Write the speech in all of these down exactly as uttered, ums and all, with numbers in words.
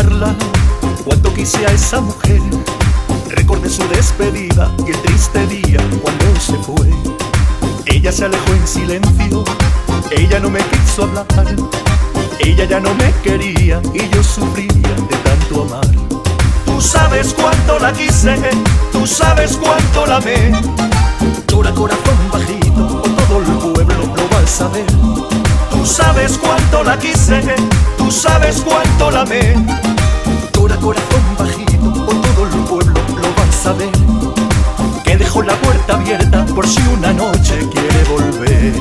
olvidarla. Cuánto quise a esa mujer, recordé su despedida y el triste día cuando se fue. Ella se alejó en silencio, ella no me quiso hablar, ella ya no me quería y yo sufría de tanto amar. Tú sabes cuánto la quise, tú sabes cuánto la amé. Llora corazón bajito, o todo el pueblo lo va a saber. Tú sabes cuánto la quise, tú sabes cuánto la amé. Llora corazón bajito, o todo el pueblo lo va a saber. Que dejó la puerta abierta por si una noche quiere volver.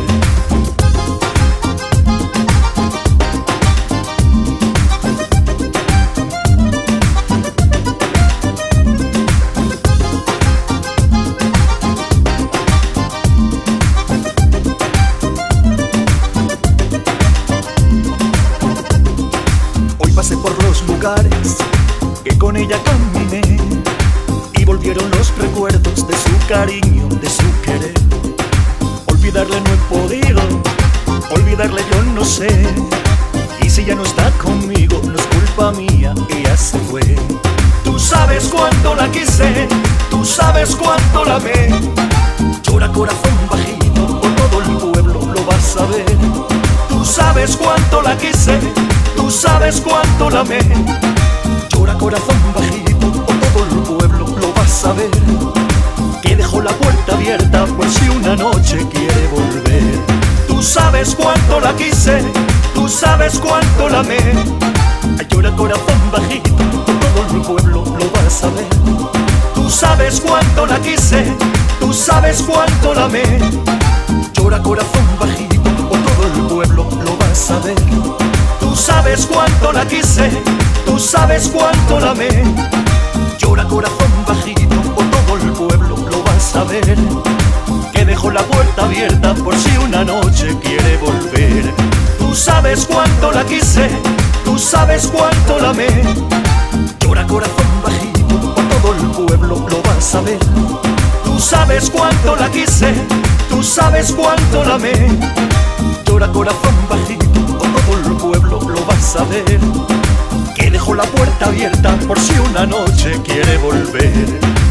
Pasé por los lugares que con ella caminé y volvieron los recuerdos de su cariño, de su querer. Olvidarle no he podido, olvidarle yo no sé. Y si ya no está conmigo, no es culpa mía, ella se fue. Tú sabes cuánto la quise, tú sabes cuánto la amé. Llora corazón bajito, o todo el pueblo lo va a saber. Tú sabes cuánto la quise, tú sabes cuánto la amé. Llora corazón bajito, o todo el pueblo lo va a saber. Que dejó la puerta abierta por si una noche quiere volver. Tú sabes cuánto la quise, tú sabes cuánto la amé. Llora corazón bajito, o todo el pueblo lo va a saber. Tú sabes cuánto la quise, tú sabes cuánto la amé. Llora corazón bajito, o todo el pueblo lo va a saber. Tú sabes cuánto la quise, tú sabes cuánto la amé. Llora corazón bajito, o todo el pueblo lo va a saber. Que dejó la puerta abierta por si una noche quiere volver. Tú sabes cuánto la quise, tú sabes cuánto la amé. Llora corazón bajito, o todo el pueblo lo va a saber. Tú sabes cuánto la quise, tú sabes cuánto la amé. Llora corazón bajito, o todo el pueblo lo va a saber. Que dejó la puerta abierta por si una noche quiere volver.